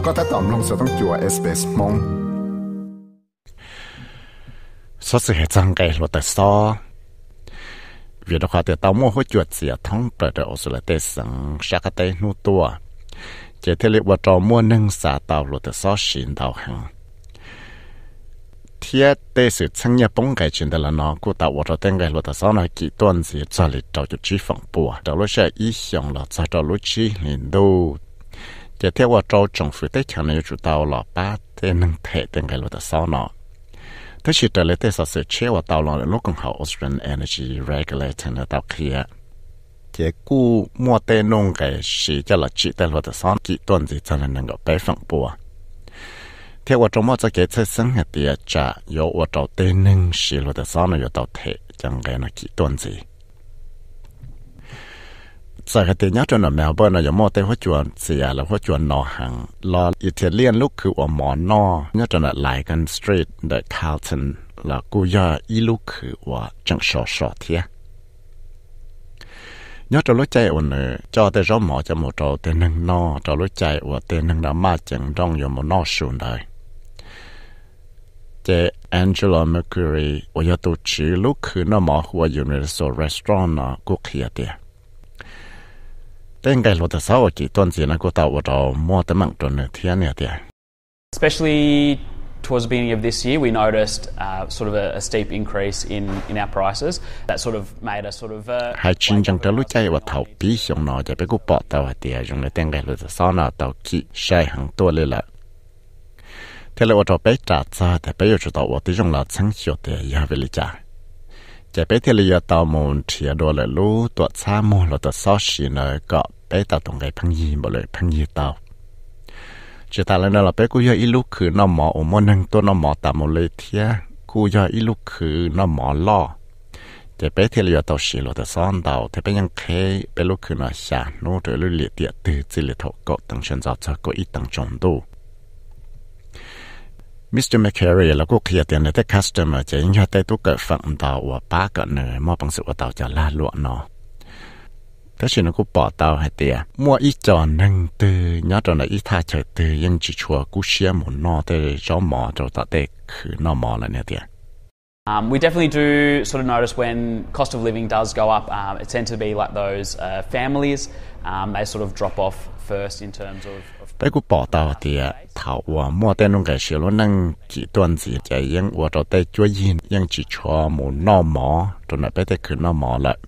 ก็ถ้าตอมลงจะต้องจั่ว SBS มงสดสื่อจังไกลรถแต่ซ้อวิธีการเตะตอมั่วหัวจวดเสียท้องเปิดออสเตรเลียสังชักเตะนู่ตัวเจเทลิว่าจอมั่วนึ่งสาตาวรถแต่ซ้อชินดาวหังเทียเตสืบช่างยาป้องไก่ชินแต่ละนอกูตาว่าเราเต้นไก่รถแต่ซ้อหน่อยกี่ต้นสิจะลิดเราจุดชี้ฝั่งปัวเดี๋ยวเราใช้อีเสียงเราจะเราลุชี้ลินดูจะเทียว่าเราจงฝึกได้แค่ในจุดดาวหล่อป้าเต้นนึ่งเทเต้นไก่รถแต่ซ้อหน่อถ้าชิดแต่เลยเตสสืบเชื่อว่าดาวหล่อโลกของเขา Australian Energy Regulator ในดาวเคลียเจ้ากูมัวเต้นงไก่สีจะหลัดจิตแต่รถแต่ซ้อกี่ต้นสิจะนั่งกับไปฝั่งปัวเทียว่าจงมั่วจะเกิดเส้นเหตุจะยกว่าเราเต้นนึ่งสีรถแต่ซ้อนอยู่ดาวเทจังไงนะกี่ต้นสิจากเหตุนี้จนแมวเบิร์นอย่างมั่วเต้หัวจวนเสียแล้วหัวจวนนอหังรออิตาเลียนลูกคือว่าหมอนอเนี่ยจนไหลกันสตรีทเดอะคาร์ลตันแล้วกูย่าอีลูกคือว่าจังชอเทียnhớ cho lối chạy ổn cho tới rõ mỏ cho một trâu tên nâng no cho lối chạy của tên nâng đã ma chẳng trong nhiều một no xuống đời chế Angela Mercury của nhà tổ chức lúc khứ nó mỏ của Universal Restaurant nó cũng kia tiệt tên cái lối sau chỉ tuần gì nó cũng tạo ở trâu mua tới mạng tuần thiên này tiệt especially towards the beginning of this year, we noticed sort of a steep increase in our prices. That sort of made us sort of. Hai chính trong đó lúc chạy vào thầu bí xong nóจะไปกู้ปอตาวเดียdùng để tên cái lối sau nó tàu kỹ sai hàngตัวเลยละthế là ở bên trả giá thì bây giờ chúng ta ởที่dùng là chẳng hiểu để ya về lịch trảจะไปที่เลยตาวมที่โดนเลยรู้ตัวช้ามูลตัวซอสีเนยก็ไปตาวตรงไงพังยีบ่เลยพังยีตาวจะตาแล้วเราไปกูยาอีลูกคือน้ำหมออมนึงตัวน้ำหมอตามเลยเทียกูยาอีลูกคือน้ำหมอล่อจะไปเที่ยวตัวสีเราแต่ซ้อนดาวแต่ไปยังเคไปลูกคือน้าชาโน้ตหรือเลียดเดียตื่นจิลิทก็ตั้งเชิญจะจะก็อีตั้งจงดูมิสเตอร์แมคแครีแล้วก็เคลียร์เตียนแต่คัสเตอร์จะยังได้ตัวเกิดฝั่งดาวว่าป้ากันเนยมอบังสุว่าดาวจะลาลวกเนาะถ้าฉันกูปอดาวให้เตียมัวอีจอนนั่งตื่นย้อนตอนไหนอีท่าเฉยตื่นยังจีชัวกูเชียหมุนนอแต่จอมอจะตัดเด็กคือนอมอแล้วเนี่ยเตีย We definitely do sort of notice when cost of living does go up. It tends to be like those families. They sort of drop off first in terms of. ไปกูปอดาวเตียเท่าว่ามัวแต่นงแกเชียวนั่งจีตัวนจีใจยังว่าเราได้ช่วยยินยังจีชัวหมุนนอมอตอนไหนไปได้คือนอมอละ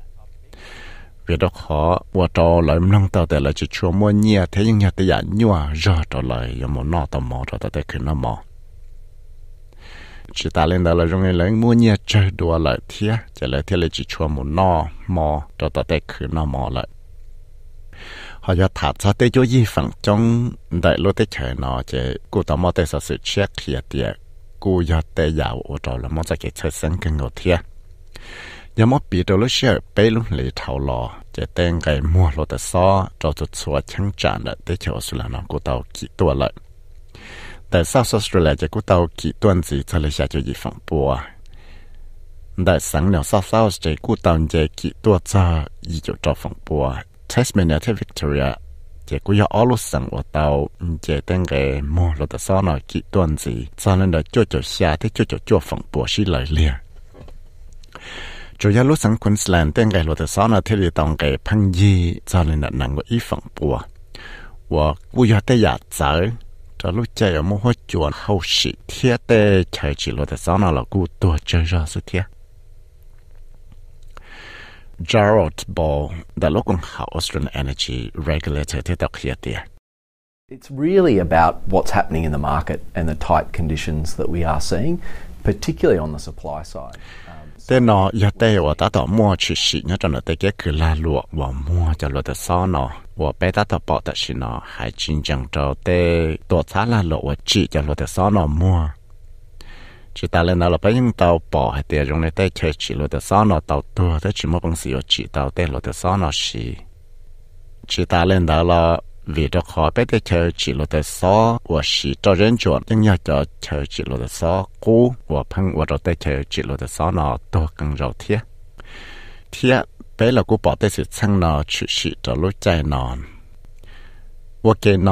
vì đó khó và trò lại nâng tàuแต่là chỉ cho mua nhia thế nhưng nhà tự nhiên nhua rõ trò lại và một nọ tàu mò trò tại khi nó mò chỉ ta lên đó là trong ngày lấy mua nhia chơi đùa lại thía chỉ lại thế là chỉ cho một nọ mò trò tại khi nó mò lại họจะถามซะแต่ช่วยยี่ฝั่งจงได้รถแต่เฉยนอจะกูต้องมาแต่สื่อเช็คเคลียร์เดียกูอยากแต่ยาวว่าtrò làมันจะเกิดเชิญสังเกตเอาเทียยังมอปีตัวลูกเชื่อไปลุเลยเท่าหล่อจะแต่งไก่มัวรถแต่ซ้อเราจะสวดช่างจานได้เชื่อสุดแล้วนะกูเตากี่ตัวเลยแต่ซาสออสเตรเลียจะกูเตากี่ตัวสิจะเลยจะอยู่ฝั่งปัวแต่สังเนี่ยซาจะกูเตาจะกี่ตัวจะอยู่จอฝั่งปัวเทสเมเนียที่วิกตอเรียจะกูอยากเอาลูกสังว่าเตาจะแต่งไก่มัวรถแต่ซ้อหน่อยกี่ตัวสิจะเลยเดี๋ยวจ่อชาที่จ่อฝั่งปัวชิเลยเลีย主要路上昆士兰点解落的少呢？这里当个朋友在那能够一放波，我不要得呀走，这路在有么好转后事，贴的开起落的少呢了，古多这热是贴。Gerald Ball 的老公好 Australian Energy Regulator 贴到贴的。 It's really about what's happening in the market and the tight conditions that we are seeing, particularly on the supply side. แต่เนาะอยากได้ว่าตาต่อมัวชิชิเนี่ยจนแต่แกคือลาลวกว่ามัวจะลดแต่ซ้อเนาะว่าไปตาต่อปอแต่ชิเนาะหายจริงจังเจ้าแต่ตัวช้าลาลวกว่าจีจะลดแต่ซ้อเนาะมัวจีตาเลนเราไปยังเตาปอให้เตียรงในแต่เชจิลดแต่ซ้อเนาะเตาตัวแต่จิมัวบังสีว่าจีเตาแต่ลดแต่ซ้อเนาะชีจีตาเลนเราvì đó khó bé để chơi chỉ là để xóa và chỉ cho人转 nhưng nhớ cho chơi chỉ là để xóa cũ và phăng và để chơi chỉ là để xóa nó to更rộng thiết thiết bé là cô bỏ tới sự sang nó chỉ cho lúc chạy nó và cái nó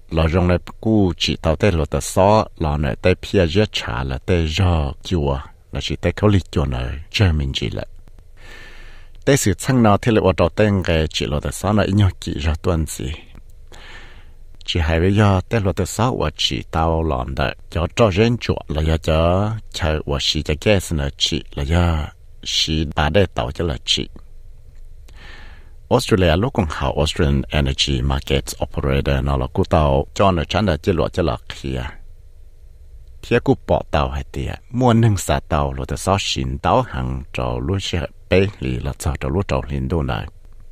là trong này cú chỉ tao tới là tới xó là này tới phía dưới trả là tới do chùa là chỉ tới khâu lịch chùa này chơi mình chỉ là tới sự sang nào thì là ở đầu tiên cái chỉ là tới xó này nhau chỉ ra tuần gì chỉ hay bây giờ tới là tới xó và chỉ tao làm đấy cho riêng chùa là giờ cho chơi và chỉ cho cái sự này chỉ là giờ chỉ bà đây tao cho là chỉ Australia lúc còn học Australian Energy Markets Operator nó là cú tàu cho nó chắn là chế lộ cho là kia thiết cú bỏ tàu hay tiệt mua nâng xả tàu rồi từ sau xin tàu hàng cho lúc sẽ bé lì là cho lúc trâu lên đồ này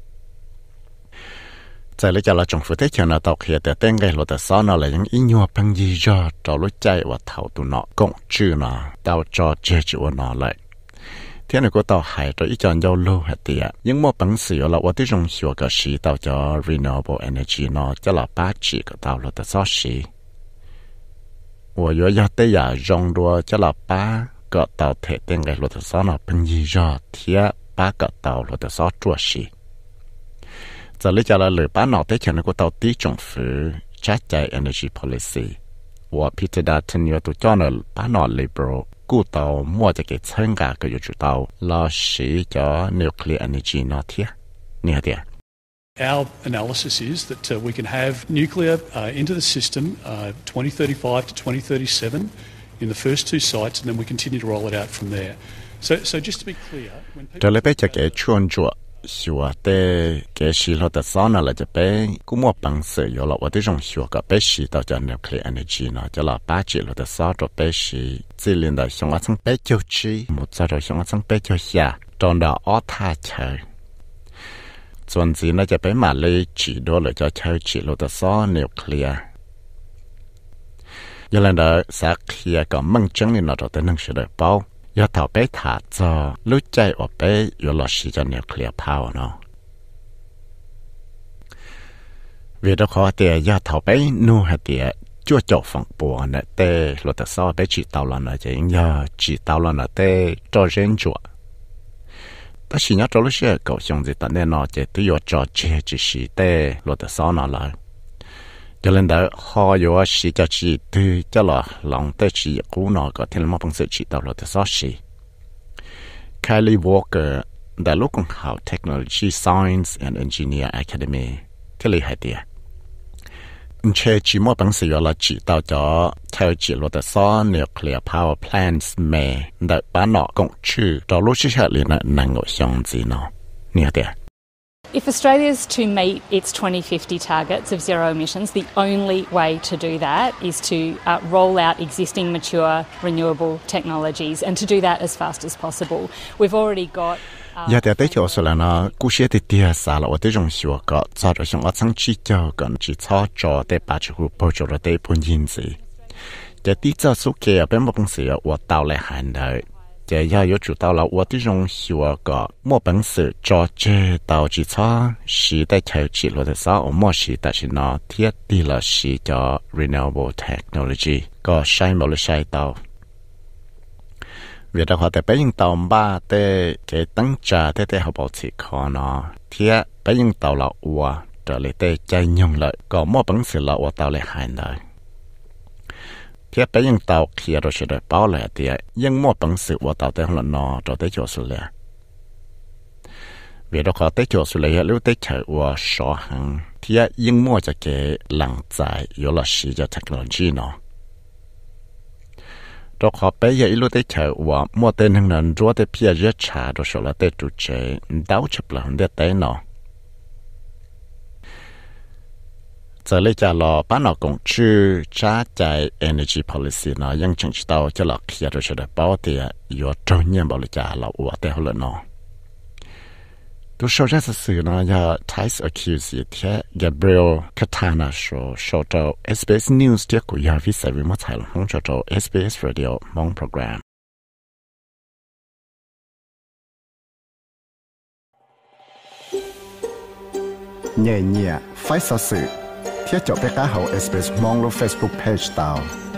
tại lấy cho là trong phụ thế cho nó tàu kia từ tên cái rồi từ sau nó là những ý nhua bằng gì cho lúc chạy và thầu tụi nó cộng chữ nó tàu cho chế chịu nó lại thế này có tàu hải cho ít chọn giao lưu hết tiệt nhưng mà bằng sự là tôi thấy trong hiệu cái sĩ tàu cho renewable energy nó cho là 8chỉ cái tàu là từ sau sĩ我要得呀，用多就了8个到特定的路的上了，本意要贴8个到路的上做事。这里叫了6脑袋前那个到底政府加在 energy policy， 我 Peter Dutton 要都叫了8脑 liberal， 顾到末这个参加个要知道，老是叫 nuclear energy 那贴，你看的。 Our analysis is that we can have nuclear into the system 2035 to 2037 in the first 2 sites, and then we continue to roll it out from there. So just to be clear, when people... 这里边这个创作说的这是了的啥呢？了这边古莫本事有了，我这种说个被洗到叫 nuclear energy 呢，叫了8级了的啥着被洗，这里的像我从被就吃，木在着像我从被就下，长到奥塔车。ส่วนจีนน่าจะไปมาเลยจีโดหรือจะใช้จีโลตัสซ้อนิวเคลียร์ยังไงเด้อสักเคลียร์ก็มั่งจังนี่เราจะนั่งเฉยๆเป้ายาเท่าไปถาจอรู้ใจว่าไปอยู่หลอดสีจะนิวเคลียร์พาวเนาะเวลาขอเตียยาเท่าไปนู่นเตียจู่จบฝั่งปัวเนี่ยเต้โลตัสซ้อไปจีเตาหลอนจะยังยาจีเตาหลอนเต้จอเรนจัวแต่สิ่งที่เราเชื่อก็คงจะตั้งแต่นอจะตัวจอเจจิสิเต้รถซ้อนอะไรจะเล่นได้หอยว่าสิจะจีตัวจะละหลังแต่จีกูนอก็ที่เราไม่พังเสียจีตัวรถซ้อนสิคาลีวอลเกอร์ได้ลูกของเขา Technology Science and Engineer Academy ที่เลยให้เดียเชื่อจีมั่วพังเสียละจีตัวจะเท่าจีรถซ้อน Nuclear Power Plants เมย์ได้บ้านนอกงชื่อเราลูกชื่อเลยนะนั่งก็ยังจีนอเนี่ยเดีย If Australia is to meet its 2050 targets of zero emissions, the only way to do that is to roll out existing mature renewable technologies and to do that as fast as possible. We've already got... Giờ tới tới chỗ là nó cú xe thì tia xa là ở tới trong xưa có cho rồi xong ở trong chi cho còn chỉ cho tới ba chục bao cho rồi tới bốn nghìn gì. Giờ tí cho số kia bên một công sự ở tàu lại hành đời. Giờ giờ có chủ tàu là ở tới trong xưa có một công sự cho chơi tàu chỉ cho xí tại chơi chỉ là tại sao ở một xí tại chỉ nó thiết đi là xí cho renewable technology có sai một là sai tàu. Vì đó họ tại bây giờ tàu ba tại cái tăng trả tại họ bảo trì khó nó thiết bây giờ tàu là ua trở lại tại chạy nhung lại có một bằng sự là ua tàu lại hành đời thiết bây giờ tàu kia rồi sẽ được bảo lại thì nhưng một bằng sự ua tàu tại họ là nó trở tới chỗ sự lệ vì đó họ tới chỗ sự lệ lúc tới chạy ua số hàng thiết nhưng một cho cái lăng giải yếu là sử dụng technology nó đó họ bây giờ lúc tới chạy và mua tên hàngนั้นรู้แต่เพียรชาเราส่งแล้วแต่จุดเจดาวจับหลังเด็ดแต่เนาะจะเลยจะรอป้าหนอกงชื่อจ้าใจ energy policy เนาะยังจังจะเอาจะหลอกเขียนเราจะได้ป้าเตียอยู่ตรงนี้บริจาเราอวดแต่เขาเลยเนาะตัวโซเชียลสื่อเนาะยา Times accuse ที่ Gabriel Katana 说到 SBS News ที่กูอยากวิสัยวิมัติของจะ到 SBS Radio มองโปรแกรมเนี่ยไฟสื่อที่จบไปก้าเขา SBS มองลง Facebook Page ตาว